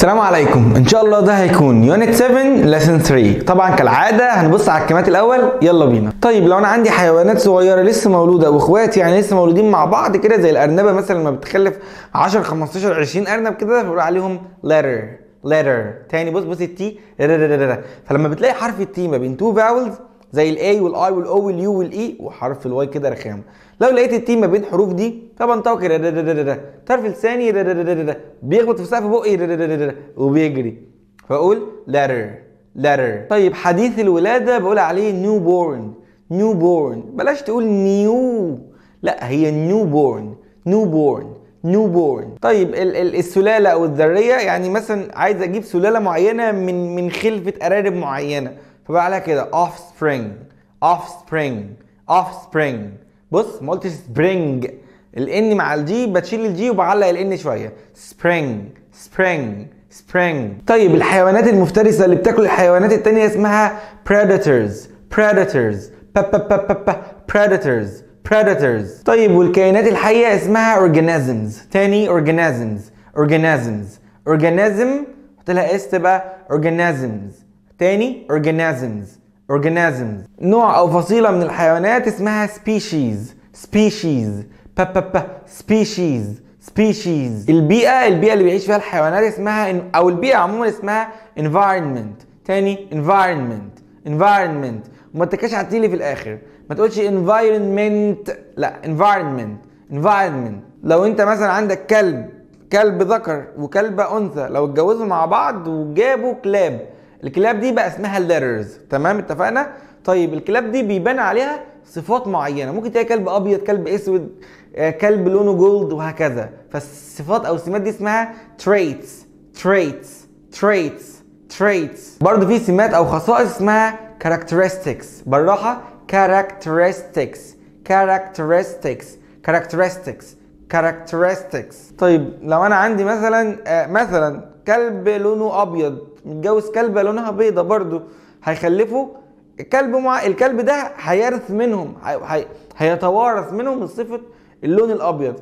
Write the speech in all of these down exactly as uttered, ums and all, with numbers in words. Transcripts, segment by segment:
السلام عليكم. ان شاء الله ده هيكون يونت سبعة لسن ثلاثة. طبعا كالعاده هنبص على الكلمات الاول. يلا بينا. طيب لو انا عندي حيوانات صغيره لسه مولوده واخوات يعني لسه مولودين مع بعض كده، زي الارنبه مثلا لما بتخلف عشرة خمستاشر عشرين ارنب كده، بنقول عليهم letter letter. تاني بص بص التي، فلما بتلاقي حرف التي ما بين تو فاولز زي الاي والاي والاو واليو والاي وحرف الواي كده رخام، لو لقيت التي ما بين حروف دي طبعا طاقه كده طرف لساني بيخبط في سقف بقي وبيجري، فاقول letter letter. طيب حديث الولاده بقول عليه نيو بورن نيو بورن. بلاش تقول نيو، لا هي نيو بورن نيو بورن نيو بورن. طيب ال ال السلاله او الذريه، يعني مثلا عايز اجيب سلاله معينه من من خلفه ارانب معينه، فبقى عليها كده offspring offspring offspring. بص ما قلتش spring، الان مع الجي بتشيل الجي وبعلق الان شويه. spring spring spring. طيب الحيوانات المفترسه اللي بتاكل الحيوانات التانيه اسمها predators predators predators predators. طيب والكائنات الحيه اسمها organisms. تاني organisms organisms organism حط لها اس تبقى organisms. تاني organisms organisms. نوع او فصيله من الحيوانات اسمها species species ب ب ب species species. البيئه البيئه اللي بيعيش فيها الحيوانات اسمها، او البيئه عموما اسمها environment. تاني environment environment. وما تتكاش على التي في الاخر، ما تقولش environment، لا environment environment. لو انت مثلا عندك كلب كلب ذكر وكلبه انثى، لو اتجوزوا مع بعض وجابوا كلاب، الكلاب دي بقى اسمها letters. تمام اتفقنا؟ طيب الكلاب دي بيبان عليها صفات معينه، ممكن تلاقي كلب ابيض كلب اسود كلب لونه جولد وهكذا، فالصفات او السمات دي اسمها traits traits traits traits. برضه في سمات او خصائص اسمها characteristics. بالراحه characteristics characteristics characteristics characteristics. طيب لو انا عندي مثلا مثلا كلب لونه ابيض متجوز كلبه لونها بيضه، برضو هيخلفوا كلب مع الكلب ده هيرث منهم هي... هيتوارث منهم الصفه اللون الابيض،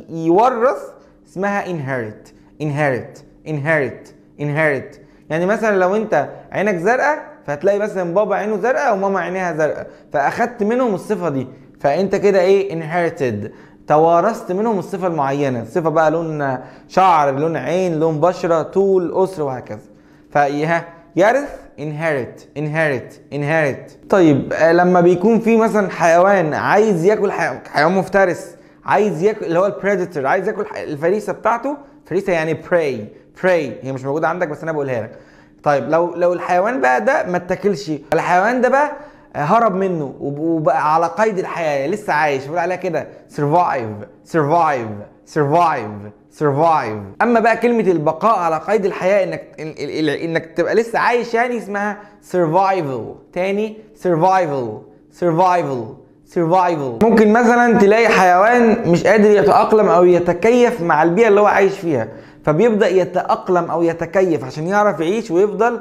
فيورث اسمها inherit inherit inherit inherit. يعني مثلا لو انت عينك زرقاء فهتلاقي مثلا بابا عينه زرقاء وماما عينيها زرقاء، فاخدت منهم الصفه دي، فانت كده ايه inherited، توارثت منهم الصفه المعينه، الصفه بقى لون شعر لون عين لون بشره طول اسره وهكذا، فايها يرث inherit inherit inherit. طيب لما بيكون في مثلا حيوان عايز ياكل حيوان مفترس، عايز ياكل اللي هو البريدتور، عايز ياكل الفريسه بتاعته، فريسه يعني prey prey، هي مش موجوده عندك بس انا بقولها لك. طيب لو لو الحيوان بقى ده ما اتاكلش، الحيوان ده بقى هرب منه وبقى على قيد الحياه لسه عايش، بقول عليها كده survive survive survive survive. اما بقى كلمه البقاء على قيد الحياه، انك انك تبقى لسه عايش، يعني اسمها survival. تاني survival survival survival. ممكن مثلا تلاقي حيوان مش قادر يتاقلم او يتكيف مع البيئه اللي هو عايش فيها، فبيبدا يتاقلم او يتكيف عشان يعرف يعيش ويفضل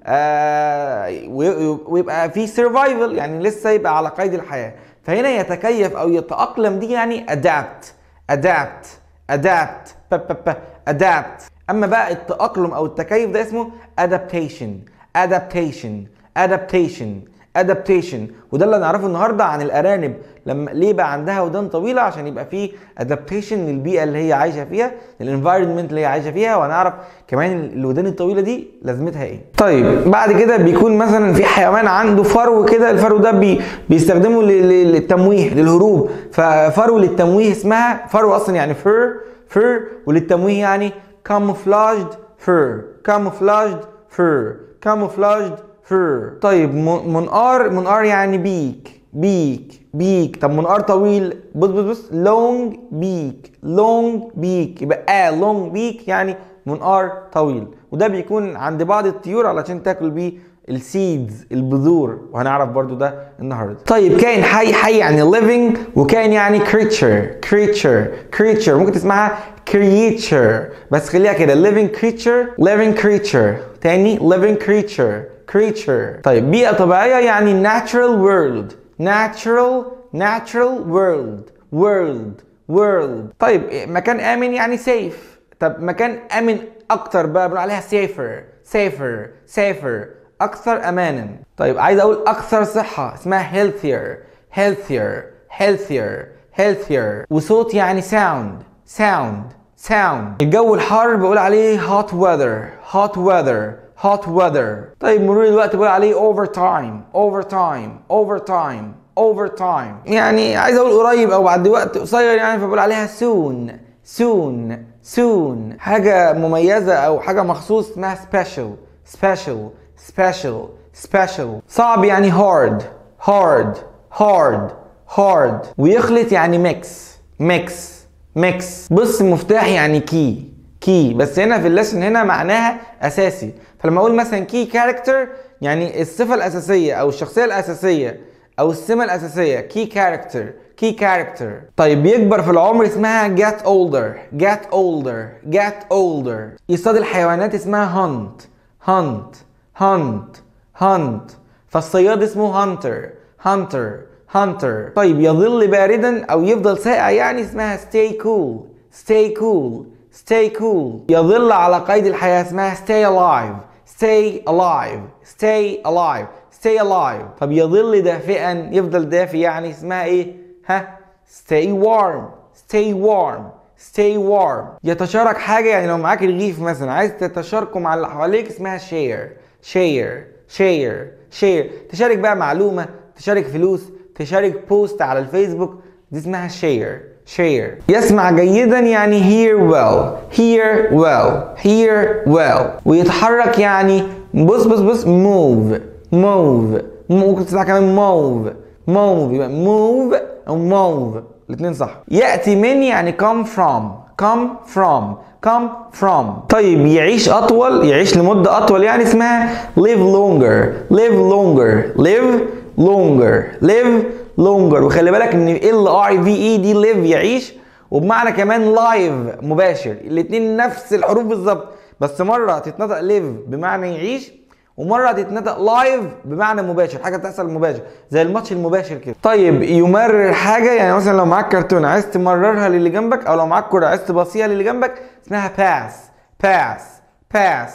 آه ويبقى في survival، يعني لسه يبقى على قيد الحياه، فهنا يتكيف او يتاقلم دي يعني adapt adapt adapt ب ب ب adapt. اما بقى التاقلم او التكيف ده اسمه adaptation adaptation adaptation adaptation. وده اللي نعرفه النهارده عن الارانب، لما ليه بقى عندها ودان طويله، عشان يبقى فيه adaptation للبيئه اللي هي عايشه فيها، للانفايرمنت اللي هي عايشه فيها، وهنعرف كمان الودان الطويله دي لازمتها ايه. طيب بعد كده بيكون مثلا في حيوان عنده فرو كده، الفرو ده بي بيستخدمه للتمويه للهروب، ففرو للتمويه اسمها فرو اصلا يعني fur fur، وللتمويه يعني camouflaged fur camouflaged fur camouflaged fur. طيب منقار منقار يعني بيك بيك بيك. طب منقار طويل بص بص بص long beak long beak، يبقى اه long beak يعني منقار طويل، وده بيكون عند بعض الطيور علشان تاكل بيه السيدز البذور، وهنعرف برضو ده النهارده. طيب كائن حي حي يعني living، وكائن يعني creature creature creature. ممكن تسمعها creature بس خليها كده living creature living creature. تاني living creature creature. طيب بيئة طبيعية يعني natural world natural natural world world world. طيب مكان آمن يعني safe. طب مكان آمن اكتر بقى بنقول عليها safer safer safer اكثر امانا. طيب عايز اقول اكثر صحة اسمها healthier healthier healthier healthier. وصوت يعني sound sound sound. الجو الحار بقول عليه hot weather hot weather hot weather. طيب مرور الوقت بقول عليه overtime overtime overtime overtime. يعني عايز اقول قريب او بعد وقت قصير يعني، فبقول عليها soon soon soon. حاجة مميزة او حاجة مخصوص اسمها special special special special. صعب يعني hard hard hard hard. ويخلط يعني mix mix mix. بص مفتاح يعني key key، بس هنا في الليسن هنا معناها اساسي. فلما اقول مثلا key character يعني الصفة الاساسية او الشخصية الاساسية او السمة الاساسية key character key character. طيب بيكبر في العمر اسمها get older get older get older. يصطاد الحيوانات اسمها hunt hunt hunt hunt. فالصياد اسمه hunter hunter hunter. طيب يظل باردا او يفضل ساقع يعني اسمها stay cool stay cool stay cool. يظل على قيد الحياة اسمها stay alive stay alive stay alive stay alive. طب يظل دافئا يفضل دافي يعني اسمها ايه؟ ها stay warm stay warm stay warm. يتشارك حاجة يعني لو معاك رغيف مثلا عايز تتشاركه مع اللي حواليك اسمها share share share share. تشارك بقى معلومة، تشارك فلوس، تشارك بوست على الفيسبوك، دي اسمها share share. يسمع جيدا يعني hear well hear well hear well. ويتحرك يعني بص بص بص move move. ممكن تسمع كمان move move يبقى move او move الاثنين صح. يأتي من يعني come from come from come from. طيب يعيش أطول يعيش لمدة أطول يعني اسمها live longer live longer live longer live longer. وخلي بالك ان ال اي في اي دي live يعيش، وبمعنى كمان live مباشر. الاثنين نفس الحروف بالظبط، بس مرة تتنطق live بمعنى يعيش، ومره تتنطق لايف بمعنى مباشر، حاجه بتحصل مباشر زي الماتش المباشر كده. طيب يمرر حاجه يعني مثلا لو معاك كرتونه عايز تمررها للي جنبك، او لو معاك كره عايز تباصيها للي جنبك اسمها باس باس باس.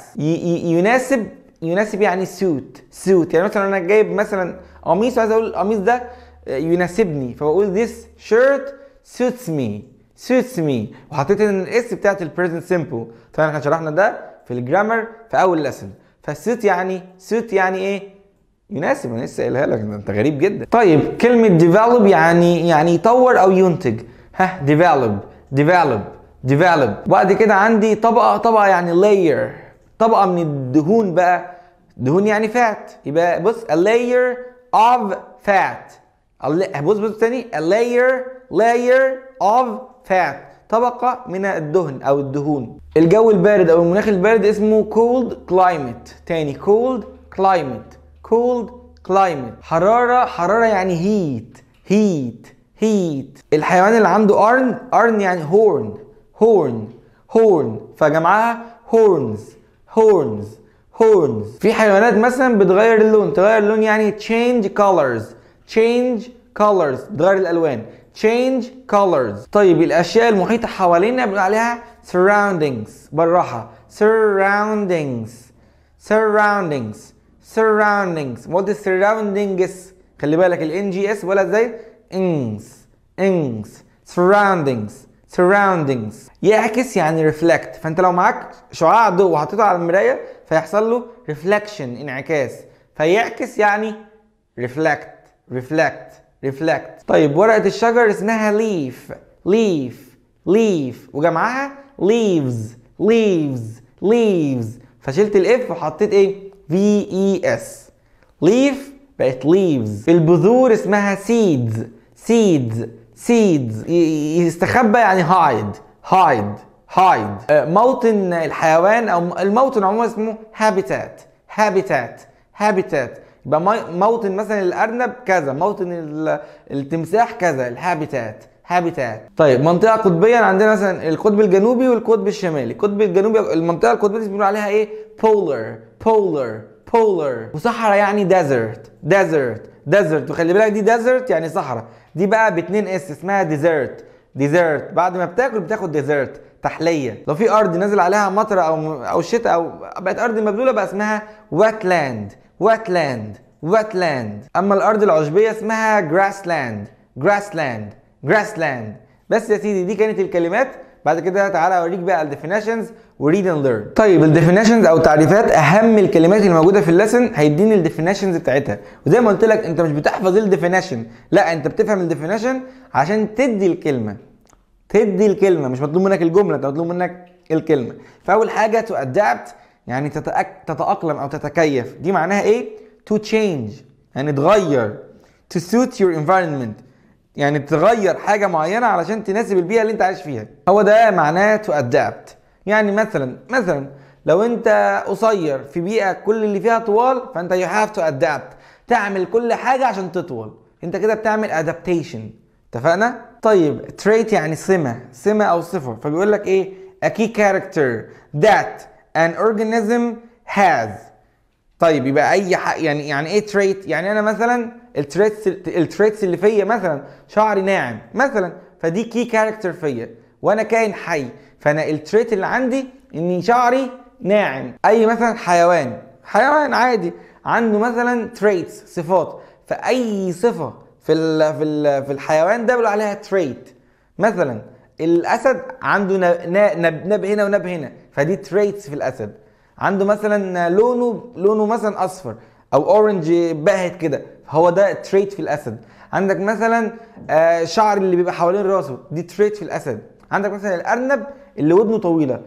يناسب يناسب يعني سوت سوت. يعني مثلا انا جايب مثلا قميص عايز اقول القميص ده يناسبني، فبقول this shirt suits me suits me. وحطيت ان الاس بتاعت البريزنت سيمبل. طبعا احنا شرحنا ده في الجرامر في اول لسن. فالسوت يعني سوت يعني ايه؟ يناسب. انا لسه قايلها لك، انت غريب جدا. طيب كلمة develop يعني يعني يطور او ينتج. ها develop develop develop. وبعد كده عندي طبقة طبقة يعني layer، طبقة من الدهون بقى. دهون يعني فات، يبقى بص a layer of fat. بص بص تاني a layer layer of fat، طبقة من الدهن أو الدهون. الجو البارد أو المناخ البارد اسمه cold climate. تاني cold climate cold climate. حرارة حرارة يعني heat heat heat. الحيوان اللي عنده قرن قرن يعني horn horn horn، فجمعها horns horns horns. في حيوانات مثلا بتغير اللون، تغير اللون يعني change colors change colors، تغير الألوان change colors. طيب الاشياء المحيطه حوالينا بنقول عليها surroundings. بالراحه surroundings surroundings surroundings. what is surroundings؟ خلي بالك الان جي اس ولا ازاي ings ings surroundings surroundings. يعكس يعني reflect. فانت لو معاك شعاع ضوء وحطيته على المرايه فيحصل له reflection انعكاس، فيعكس يعني reflect reflect reflect. طيب ورقة الشجر اسمها leaf leaf leaf، وجمعها leaves leaves leaves. فشلت الاف وحطيت ايه في اي اس. leaf بقت leaves. البذور اسمها seeds seeds seeds. يستخبى يعني hide hide hide. موطن الحيوان او الموطن عموما اسمه habitat habitat habitat. يبقى موطن مثلا الارنب كذا، موطن التمساح كذا، الهابيتات هابيتات. طيب منطقه قطبيه عندنا مثلا القطب الجنوبي والقطب الشمالي. القطب الجنوبي المنطقه القطبيه دي بيقولوا عليها ايه polar polar polar. وصحراء يعني desert desert desert. وخلي بالك دي desert يعني صحراء، دي بقى باتنين اس اسمها desert dessert. بعد ما بتاكل بتاخد dessert، تحليه. لو في ارض نازل عليها مطر او او شتاء او بقت ارض مبلوله بقى اسمها wetland wetland wetland. اما الارض العشبيه اسمها grassland grassland grassland. بس يا سيدي دي كانت الكلمات. بعد كده تعالى اوريك بقى الديفينيشنز وريد اند ليرن. طيب الديفينيشنز او تعريفات اهم الكلمات اللي موجوده في الليسن هيديني الديفينيشنز بتاعتها. وزي ما قلت لك انت مش بتحفظ الديفينيشن، لا انت بتفهم الديفينيشن عشان تدي الكلمه. تدي الكلمه، مش مطلوب منك الجمله، انت مطلوب منك الكلمه. فاول حاجه to adapt يعني تتأك... تتاقلم او تتكيف. دي معناها ايه؟ to change يعني تغير. to suit your environment يعني تغير حاجه معينه علشان تناسب البيئه اللي انت عايش فيها. هو ده معناه to adapt. يعني مثلا مثلا لو انت قصير في بيئه كل اللي فيها طوال، فانت you have to adapt، تعمل كل حاجه عشان تطول. انت كده بتعمل adaptation. اتفقنا؟ طيب trait يعني سمه، سمه او صفه. فبيقول لك ايه؟ a key character that an organism has. طيب يبقى اي حق يعني يعني ايه تريت؟ يعني انا مثلا التريتس التريتس اللي فيا مثلا شعري ناعم مثلا، فدي كي كاركتر فيا وانا كائن حي، فانا التريت اللي عندي ان شعري ناعم. اي مثلا حيوان حيوان عادي عنده مثلا تريتس صفات، فاي صفه في ال في ال في الحيوان ده بيقول عليها تريت. مثلا الاسد عنده نب نب هنا ونب هنا، فدي تريتس في الاسد. عنده مثلا لونه لونه مثلا اصفر او اورنج باهت كده، هو ده تريت في الاسد. عندك مثلا شعر اللي بيبقى حوالين راسه، دي تريت في الاسد. عندك مثلا الارنب اللي ودنه طويله،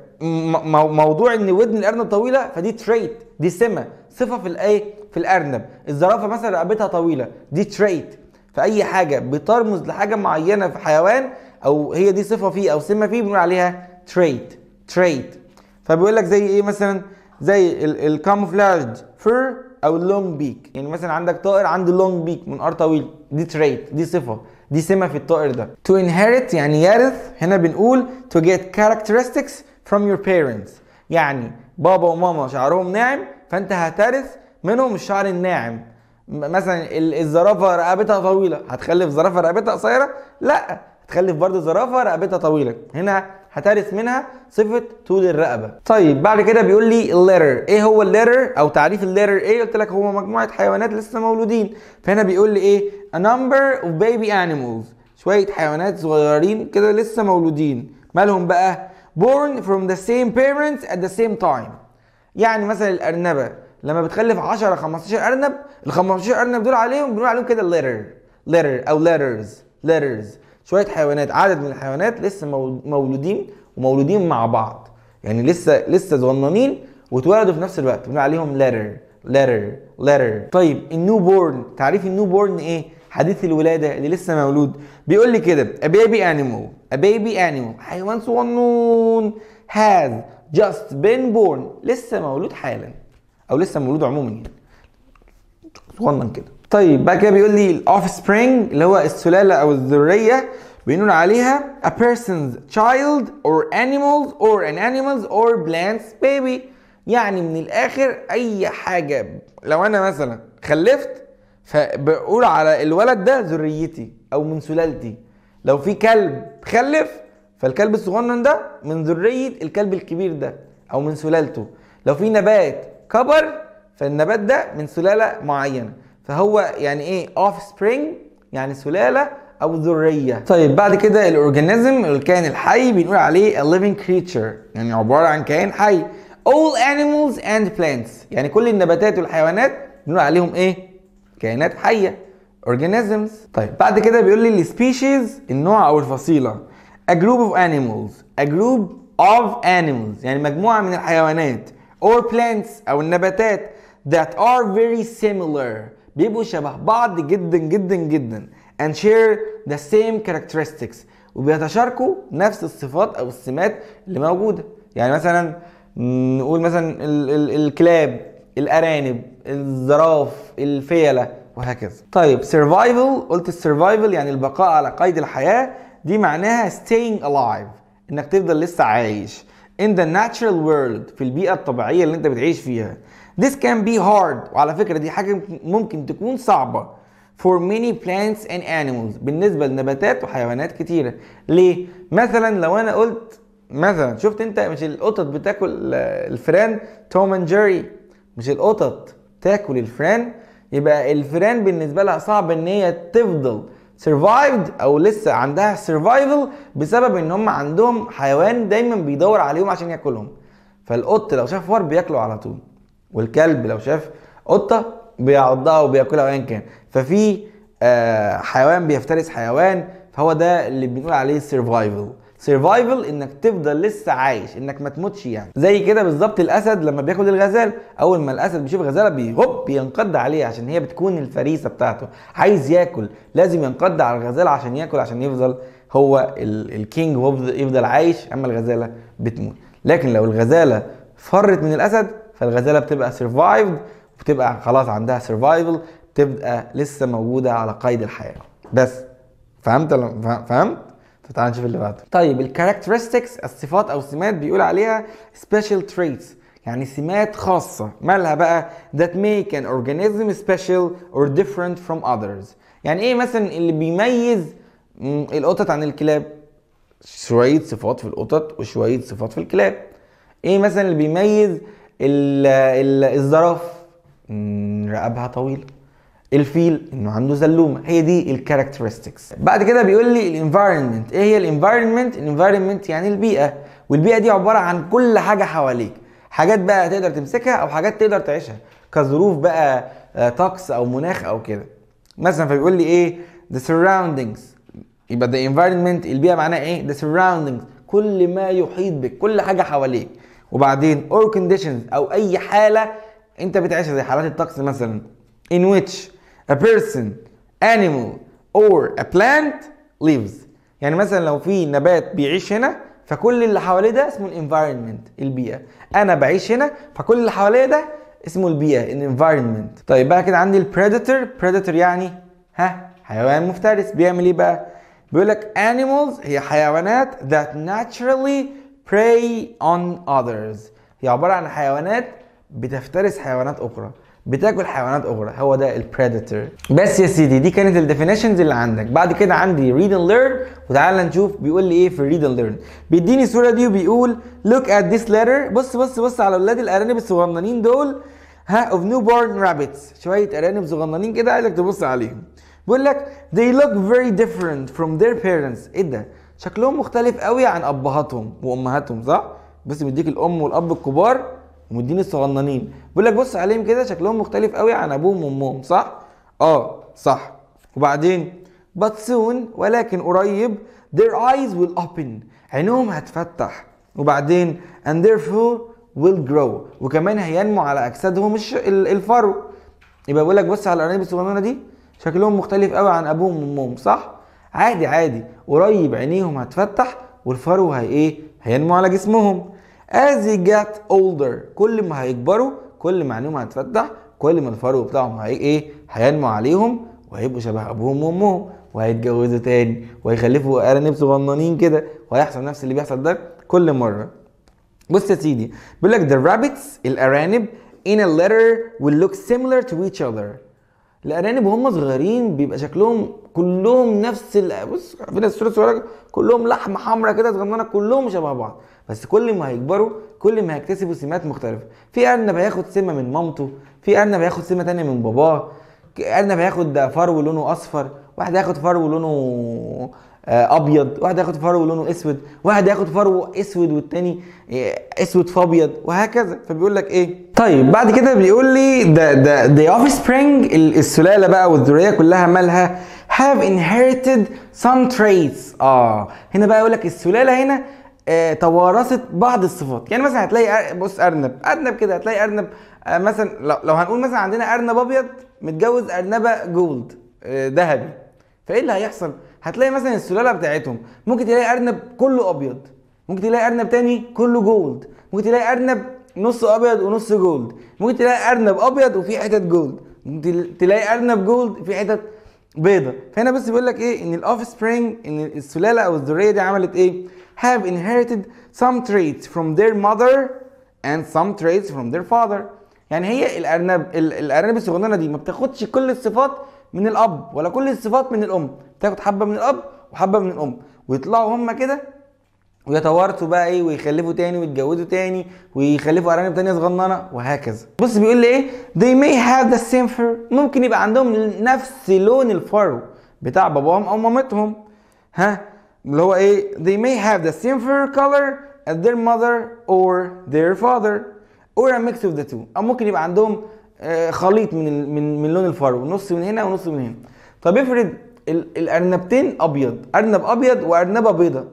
فموضوع ان ودن الارنب طويله فدي تريت، دي سمه صفه في الايه في الارنب. الزرافه مثلا رقبتها طويله، دي تريت. فاي حاجه بترمز لحاجه معينه في حيوان او هي دي صفه فيه او سمه فيه بنقول عليها تريت تريت. فبيقول لك زي ايه مثلا؟ زي الكاموفلاج فر او اللونج بيك. يعني مثلا عندك طائر عنده لونج بيك، منقار طويل، دي تريت، دي صفه، دي سمه في الطائر ده. to inherit يعني يرث. هنا بنقول to get characteristics from your parents. يعني بابا وماما شعرهم ناعم، فانت هترث منهم الشعر الناعم. مثلا الزرافه رقبتها طويله، هتخلف زرافه رقبتها قصيره؟ لا، هتخلف برضه زرافه رقبتها طويله. هنا هترث منها صفه طول الرقبه. طيب بعد كده بيقول لي الليتر. ايه هو الليتر او تعريف الليتر ايه؟ قلت لك هو مجموعه حيوانات لسه مولودين. فهنا بيقول لي ايه؟ a number of baby animals. شويه حيوانات صغيرين كده لسه مولودين. مالهم بقى؟ born from the same parents at the same time. يعني مثلا الارنبه لما بتخلف عشرة خمستاشر ارنب، ال خمستاشر ارنب دول عليهم بنقول عليهم كده الليتر ليتر او ليترز ليترز. شويه حيوانات، عدد من الحيوانات لسه مولودين ومولودين مع بعض، يعني لسه لسه صغننين واتولدوا في نفس الوقت، بنقول عليهم ليتر ليتر ليتر. طيب النيو بورن، تعريف النيو بورن ايه؟ حديث الولاده اللي لسه مولود. بيقول لي كده a baby animal a baby animal حيوان صغنون has just been born لسه مولود حالا او لسه مولود عموما يعني صغنن كده. طيب بعد كده بيقول لي الاوف سبرينج اللي هو السلاله او الذريه، بنقول عليها a person's child or animals or an animals or plants baby. يعني من الاخر اي حاجه لو انا مثلا خلفت فبقول على الولد ده ذريتي او من سلالتي. لو في كلب خلف فالكلب الصغنن ده من ذريه الكلب الكبير ده او من سلالته. لو في نبات كبر فالنبات ده من سلاله معينه. فهو يعني ايه offspring؟ يعني سلاله او ذريه. طيب بعد كده الاورجانيزم الكائن الحي بنقول عليه a living creature، يعني عباره عن كائن حي. all animals and plants يعني كل النباتات والحيوانات بنقول عليهم ايه؟ كائنات حيه organisms. طيب بعد كده بيقول لي السبيشيز النوع او الفصيله. a group of animals a group of animals يعني مجموعه من الحيوانات or plants او النباتات that are very similar بيبقوا شبه بعض جدا جدا جدا and share the same characteristics وبيتشاركوا نفس الصفات او السمات اللي موجوده. يعني مثلا نقول مثلا ال ال الكلاب، الارانب، الزراف، الفيله وهكذا. طيب survival، قلت السرفايفل يعني البقاء على قيد الحياه، دي معناها staying alive انك تفضل لسه عايش in the natural world في البيئه الطبيعيه اللي انت بتعيش فيها. This can be hard وعلى فكره دي حاجه ممكن تكون صعبه for many plants and animals بالنسبة لنباتات وحيوانات كتيرة. ليه؟ مثلا لو انا قلت مثلا شفت انت مش القطط بتاكل الفئران توم اند جيري، مش القطط تاكل الفئران، يبقى الفئران بالنسبة لها صعب ان هي تفضل survived او لسه عندها survival بسبب ان هم عندهم حيوان دايما بيدور عليهم عشان ياكلهم. فالقط لو شاف فار بياكله على طول، والكلب لو شاف قطة بيعضها وبياكلها وين كان. ففي آه حيوان بيفترس حيوان، فهو ده اللي بنقول عليه survival. survival انك تفضل لسه عايش، انك ما تموتش يعني. زي كده بالظبط الاسد لما بياكل الغزال، اول ما الاسد بيشوف غزاله بيهوب بينقض عليها عشان هي بتكون الفريسه بتاعته، عايز ياكل لازم ينقض على الغزاله عشان ياكل، عشان يفضل هو الكينج وهو يفضل عايش، اما الغزاله بتموت. لكن لو الغزاله فرت من الاسد فالغزاله بتبقى survived وبتبقى خلاص عندها survival، تبقى لسه موجوده على قيد الحياه. بس فهمت فهمت؟ فتعال نشوف اللي بعده. طيب الكاركترستكس الصفات او سمات بيقول عليها special traits، يعني سمات خاصة. مالها بقى؟ that make an organism special or different from others. يعني ايه مثلا اللي بيميز القطط عن الكلاب؟ شوية صفات في القطط وشوية صفات في الكلاب. ايه مثلا اللي بيميز الزرافة؟ رقبها طويل. الفيل انه عنده زلومه. هي دي الكاركترستكس. بعد كده بيقول لي الانفايرمنت. ايه هي الانفايرمنت؟ الانفايرمنت يعني البيئه، والبيئه دي عباره عن كل حاجه حواليك، حاجات بقى تقدر تمسكها او حاجات تقدر تعيشها، كظروف بقى طقس او مناخ او كده. مثلا فبيقول لي ايه the surroundings، يبقى the environment البيئه معناها ايه؟ the surroundings كل ما يحيط بك، كل حاجه حواليك. وبعدين or conditions او اي حاله انت بتعيشها زي حالات الطقس مثلا in which a person, animal or a plant lives. يعني مثلا لو في نبات بيعيش هنا فكل اللي حواليه ده اسمه الانفايرمنت البيئة. انا بعيش هنا فكل اللي حواليه ده اسمه البيئة الانفايرمنت. طيب بقى كده عندي البريدتور. بريدتور يعني ها حيوان مفترس. بيعمل ايه بقى؟ بيقول لك animals هي حيوانات that naturally prey on others. هي عبارة عن حيوانات بتفترس حيوانات اخرى، بتاكل حيوانات اخرى، هو ده البريدتور. بس يا سيدي دي كانت الديفينيشنز اللي عندك. بعد كده عندي read and learn، وتعالى نشوف بيقول لي ايه في read and learn. بيديني الصوره دي وبيقول look at this letter. بص بص بص على اولاد الارانب الصغننين دول، ها of newborn rabbits، شويه ارانب صغننين كده عايزك تبص عليهم. بيقول لك they look very different from their parents. ايه ده؟ شكلهم مختلف قوي عن ابهاتهم وامهاتهم، صح؟ بس مديك الام والاب الكبار ومديني الصغننين، بيقول لك بص عليهم كده شكلهم مختلف قوي عن ابوهم وامهم، صح؟ اه صح. وبعدين but soon ولكن قريب their eyes will open عينهم هتفتح. وبعدين and therefore will grow وكمان هينمو على اجسادهم الفرو. يبقى بيقول لك بص على الارانب الصغننه دي شكلهم مختلف قوي عن ابوهم وامهم، صح؟ عادي عادي، قريب عينيهم هتفتح والفرو هي ايه؟ هينمو على جسمهم. as they get older كل ما هيكبروا كل ما عينيهم هتفتح، كل ما الفرو بتاعهم هي ايه؟ هينمو عليهم وهيبقوا شبه ابوهم وامهم وهيتجوزوا تاني وهيخلفوا ارانب صغننين كده، وهيحصل نفس اللي بيحصل ده كل مره. بص يا سيدي بيقول لك the rabbits الارانب in a litter will look similar to each other. الارانب وهم صغيرين بيبقى شكلهم كلهم نفس ال... بص فين الصوره الصغيره كلهم لحمه حمراء كده صغننه كلهم شبه بعض، بس كل ما هيكبروا كل ما هيكتسبوا سمات مختلفه. في ارنب هياخد سمه من مامته، في ارنب هياخد سمه ثانيه من باباه، ارنب هياخد فرو لونه اصفر، واحد هياخد فرو لونه ابيض، واحد هياخد فرو لونه اسود، واحد هياخد فرو اسود والتاني اسود في ابيض، وهكذا. فبيقول لك ايه؟ طيب بعد كده بيقول لي ده ده the offspring السلاله بقى والذريه كلها مالها have inherited some traits. اه هنا بقى يقول لك السلاله هنا آه توارثت بعض الصفات. يعني مثلا هتلاقي بص ارنب ارنب كده هتلاقي ارنب آه مثلا لو, لو هنقول مثلا عندنا ارنب ابيض متجوز ارنبه جولد آه ذهبي، فايه اللي هيحصل؟ هتلاقي مثلا السلاله بتاعتهم ممكن تلاقي ارنب كله ابيض، ممكن تلاقي ارنب تاني كله جولد، ممكن تلاقي ارنب نص ابيض ونص جولد، ممكن تلاقي ارنب ابيض وفي حتت جولد، ممكن تلاقي ارنب جولد في حتت بيضه. فهنا بس بيقول لك ايه؟ ان الاوف سبرينج ان السلاله او الذريه دي عملت ايه؟ have inherited some traits from their mother and some traits from their father. يعني هي الارنب الارنب الصغننه دي ما بتاخدش كل الصفات من الاب ولا كل الصفات من الام، تاخد حبه من الاب وحبه من الام ويطلعوا هما كده ويتوارثوا بقى ايه ويخلفوا تاني ويتجوزوا تاني ويخلفوا ارانب تانية صغننه وهكذا. بص بيقول لي ايه they may have the same fur، ممكن يبقى عندهم نفس لون الفرو بتاع باباهم او مامتهم. ها اللي هو ايه they may have the same fur color as their mother or their father or a mix of the two، او ممكن يبقى عندهم خليط من من من لون الفرو، نص من هنا ونص من هنا. طب افرض الارنبتين ابيض، ارنب ابيض وارنبه بيضه،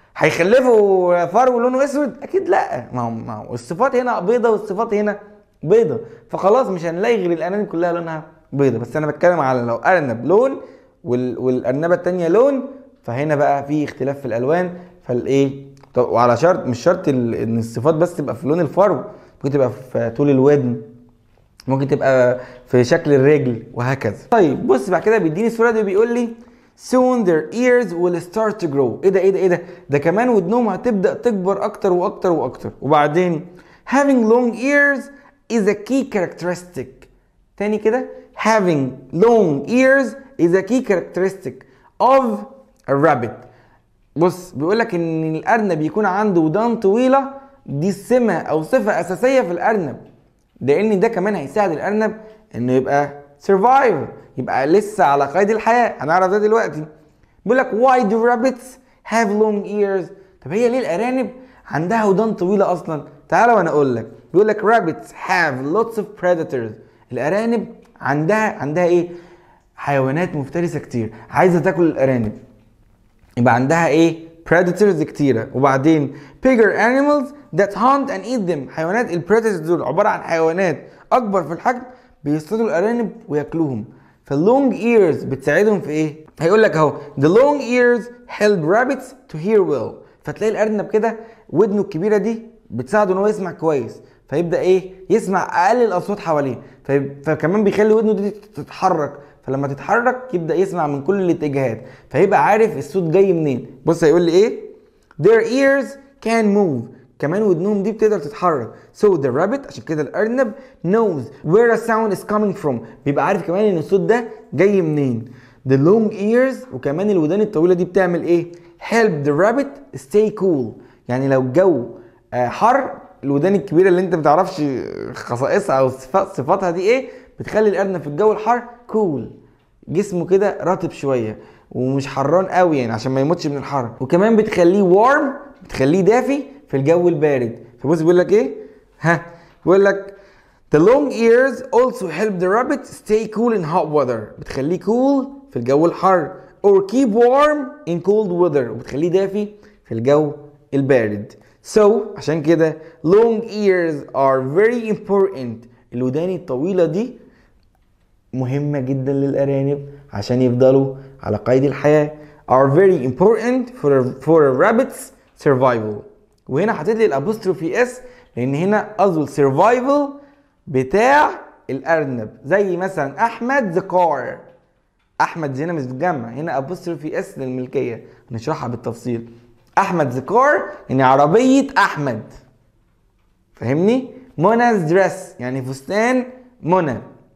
هيخلفوا فرو لونه اسود؟ اكيد لا، ما هو ما هو الصفات هنا بيضه والصفات هنا بيضه، فخلاص مش هنلاقي غير الارانب كلها لونها بيضه. بس انا بتكلم على لو ارنب لون وال... والارنبه الثانيه لون، فهنا بقى في اختلاف في الالوان. فالايه وعلى شرط مش شرط ال... ان الصفات بس تبقى في لون الفرو، ممكن تبقى في طول الودن، ممكن تبقى في شكل الرجل وهكذا. طيب بص بعد كده بيديني الصوره دي بيقول لي soon their ears will start to grow. ايه ده ايه ده ايه ده ده كمان ودنهم هتبدا تكبر اكتر واكتر واكتر. وبعدين having long ears is a key characteristic. تاني كده having long ears is a key characteristic of a rabbit. بص بيقول لك ان الارنب يكون عنده ودان طويله، دي سمه او صفه اساسيه في الارنب، لان ده كمان هيساعد الارنب انه يبقى survive، يبقى لسه على قيد الحياه. هنعرف ده دلوقتي. بيقول لك why do rabbits have long ears؟ طب هي ليه الارانب عندها ودان طويله اصلا؟ تعالى وانا اقول لك. بيقول لك rabbits have lots of predators. الارانب عندها عندها ايه؟ حيوانات مفترسه كتير عايزه تاكل الارانب، يبقى عندها ايه؟ predators كتيره. وبعدين bigger animals that hunt and eat them. حيوانات البريداتورز دول عباره عن حيوانات اكبر في الحجم بيصطادوا الارانب وياكلوهم. فاللونج ears بتساعدهم في ايه؟ هيقول لك اهو the long ears help rabbits to hear well. فتلاقي الارنب كده ودنه الكبيره دي بتساعده ان هو يسمع كويس، فيبدا ايه؟ يسمع اقل الاصوات حواليه، فكمان بيخلي ودنه دي تتحرك، فلما تتحرك يبدا يسمع من كل الاتجاهات، فيبقى عارف الصوت جاي منين. بص هيقول لي ايه؟ their ears can move. كمان ودنهم دي بتقدر تتحرك. so the rabbit عشان كده الارنب knows where a sound is coming from. بيبقى عارف كمان ان الصوت ده جاي منين. the long ears وكمان الودان الطويله دي بتعمل ايه؟ help the rabbit stay cool. يعني لو الجو حر، الودان الكبيره اللي انت بتعرفش خصائصها او صفاتها دي ايه، بتخلي الارنب في الجو الحر cool، جسمه كده رطب شويه ومش حران قوي يعني عشان ما يموتش من الحر. وكمان بتخليه warm، بتخليه دافي في الجو البارد. فبص بيقول لك ايه؟ ها بيقول لك the long ears also help the rabbit stay cool in hot weather. بتخليه cool في الجو الحر or keep warm in cold weather، وبتخليه دافي في الجو البارد. so عشان كده long ears are very important. الودان الطويلة دي مهمة جدا للأرانب عشان يفضلوا على قيد الحياة. are very important for a, for a rabbit's survival. وهنا حطيت لي الابوستروفي اس لان هنا قصده السرفايفل بتاع الارنب، زي مثلا احمد ذا كار. احمد هنا مش بتجمع، هنا ابوستروفي اس للملكيه، هنشرحها بالتفصيل. احمد ذا كار يعني عربيه احمد، فاهمني؟ منا's دريس يعني فستان منى.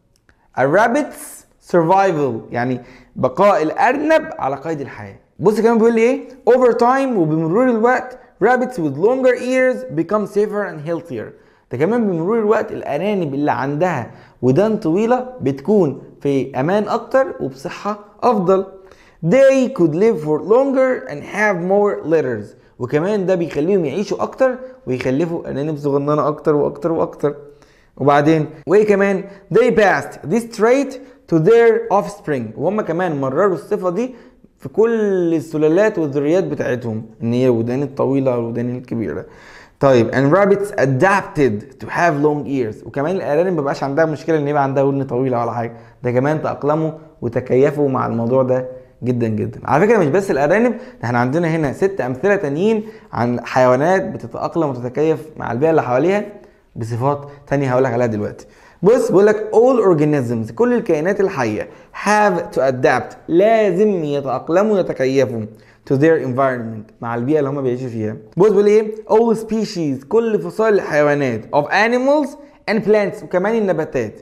الرابتس سرفايفل يعني بقاء الارنب على قيد الحياه. بص كمان بيقول لي ايه؟ over time وبمرور الوقت rabbits with longer ears become safer and healthier. ده كمان بمرور الوقت الارانب اللي عندها ودان طويله بتكون في امان اكتر وبصحه افضل. they could live for longer and have more litters. وكمان ده بيخليهم يعيشوا اكتر ويخلفوا ارانب صغننه اكتر واكتر واكتر. وبعدين وايه كمان؟ they passed this trait to their offspring. وهم كمان مرروا الصفه دي في كل السلالات والذريات بتاعتهم، ان هي الودان الطويله والودان الكبيره. طيب and rabbits adapted to have long ears. وكمان الارانب ما بقاش عندها مشكله ان يبقى عندها ودن طويله ولا حاجه، ده كمان تاقلموا وتكيفوا مع الموضوع ده جدا جدا. على فكره مش بس الارانب، احنا عندنا هنا ست امثله تانيين عن حيوانات بتتاقلم وتتكيف مع البيئه اللي حواليها بصفات تانية هقول لك عليها دلوقتي. بص بيقول لك all organisms كل الكائنات الحيه have to adapt لازم يتاقلموا ويتكيفوا to their environment مع البيئه اللي هم بيعيشوا فيها. بص بيقول ايه؟ all species كل فصائل الحيوانات of animals and plants وكمان النباتات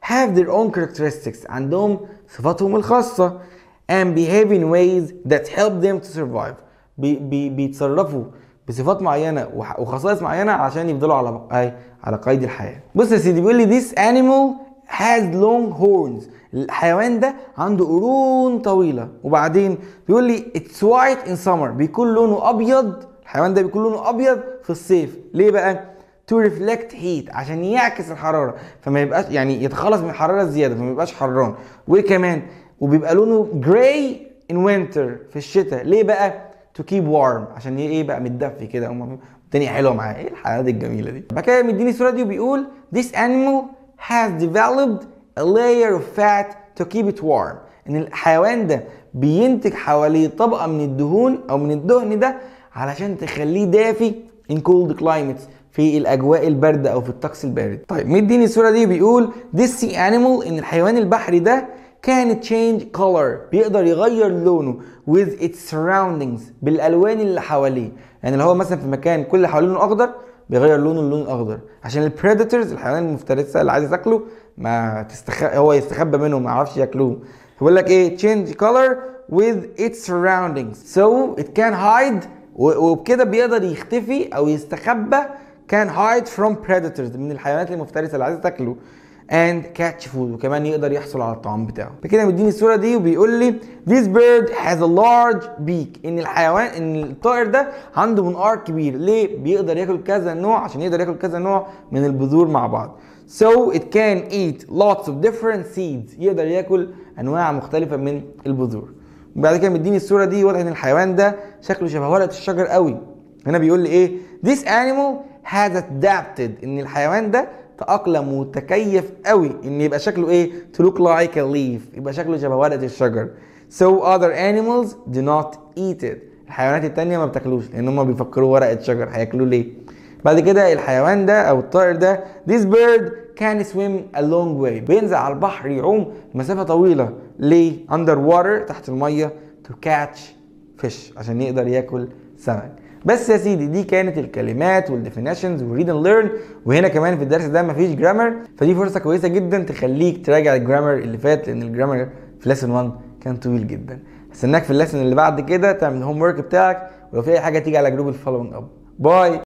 have their own characteristics عندهم صفاتهم الخاصة and behave in ways that help them to survive بي بي بيتصرفوا بصفات معينة وخصائص معينة عشان يفضلوا على أي على قيد الحياة. بص يا سيدي بيقول لي this animal has long horns الحيوان ده عنده قرون طويلة وبعدين بيقول لي it's white in summer بيكون لونه أبيض الحيوان ده بيكون لونه أبيض في الصيف ليه بقى؟ to reflect heat عشان يعكس الحرارة فما يبقاش يعني يتخلص من الحرارة الزيادة فما يبقاش حران وكمان وبيبقى لونه gray in winter في الشتاء ليه بقى؟ to keep warm عشان ايه بقى متدفي كده الدنيا حلوه معاه ايه الحيوانات الجميله دي. بعد كده مديني الصوره دي وبيقول this animal has developed a layer of fat to keep it warm ان الحيوان ده بينتج حواليه طبقه من الدهون او من الدهن ده علشان تخليه دافي in cold climates في الاجواء البارده او في الطقس البارد. طيب مديني الصوره دي بيقول this sea animal ان الحيوان البحري ده can change color بيقدر يغير لونه with its surroundings بالالوان اللي حواليه يعني لو هو مثلا في مكان كل اللي حواليه لونه اخضر بيغير لونه اللون الاخضر عشان البريدتورز الحيوان المفترسه اللي عايز تاكله ما تستخ... هو يستخبى منه ما يعرفش ياكلوه بيقول لك ايه change color with its surroundings so it can hide وبكده بيقدر يختفي او يستخبى can hide from predators من الحيوانات المفترسه اللي عايزه تاكله and catch food وكمان يقدر يحصل على الطعام بتاعه. بكده مديني الصوره دي وبيقول لي this bird has a large beak ان الحيوان ان الطائر ده عنده منقار كبير ليه بيقدر ياكل كذا نوع عشان يقدر ياكل كذا نوع من البذور مع بعض so it can eat lots of different seeds يقدر ياكل انواع مختلفه من البذور. وبعد كده مديني الصوره دي واضح ان الحيوان ده شكله شبه ورقه الشجر قوي هنا بيقول لي ايه this animal has adapted ان الحيوان ده تأقلم وتكيف قوي ان يبقى شكله ايه to look like a leaf يبقى شكله شبه ورقة الشجر so other animals do not eat it الحيوانات التانية ما بتاكلوش لان هم بيفكروا ورقة شجر هياكلوه ليه. بعد كده الحيوان ده او الطائر ده this bird can swim a long way بينزل على البحر يعوم مسافة طويلة ليه underwater تحت المية to catch fish عشان يقدر ياكل سمك. بس يا سيدي دي كانت الكلمات والديفينيشنز والريد اند ليرن وهنا كمان في الدرس ده مفيش جرامر فدي فرصه كويسه جدا تخليك تراجع الجرامر اللي فات لان الجرامر في ليسن واحد كان طويل جدا. هستناك في الليسن اللي بعد كده تعمل الهوم ورك بتاعك ولو في اي حاجه تيجي على جروب الفولوينج اب. باي.